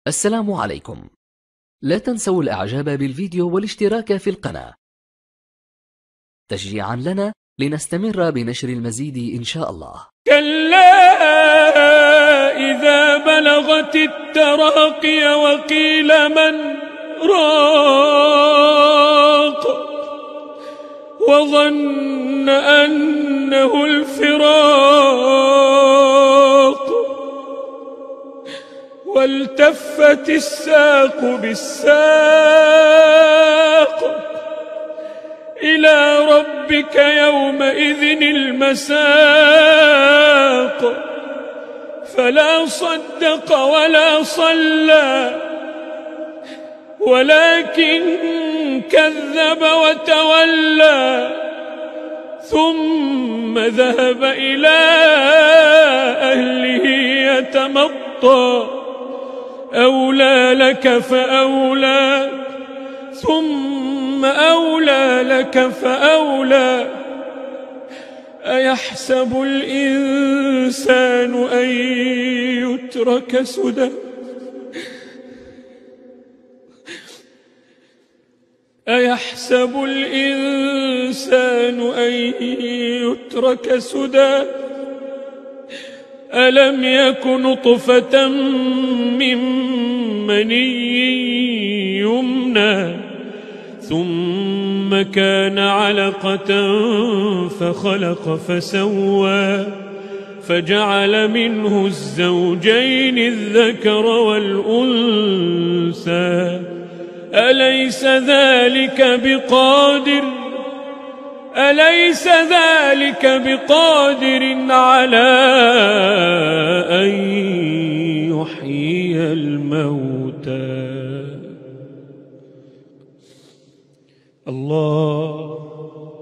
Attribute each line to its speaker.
Speaker 1: السلام عليكم. لا تنسوا الإعجاب بالفيديو والاشتراك في القناة تشجيعا لنا لنستمر بنشر المزيد إن شاء الله.
Speaker 2: كلا إذا بلغت التراقي وقيل من راق وظن أنه الفراق والتفت الساق بالساق إلى ربك يومئذ المساق فلا صدق ولا صلى ولكن كذب وتولى ثم ذهب إلى أهله يتمطى أولى لك فأولى ثم أولى لك فأولى أيحسب الإنسان أن يترك سدى أيحسب الإنسان أن يترك سدى ألم يك نطفة من مني يمنى ثم كان علقة فخلق فسوى فجعل منه الزوجين الذكر والأنثى أليس ذلك بقادر على أن يحيي الموتى. الله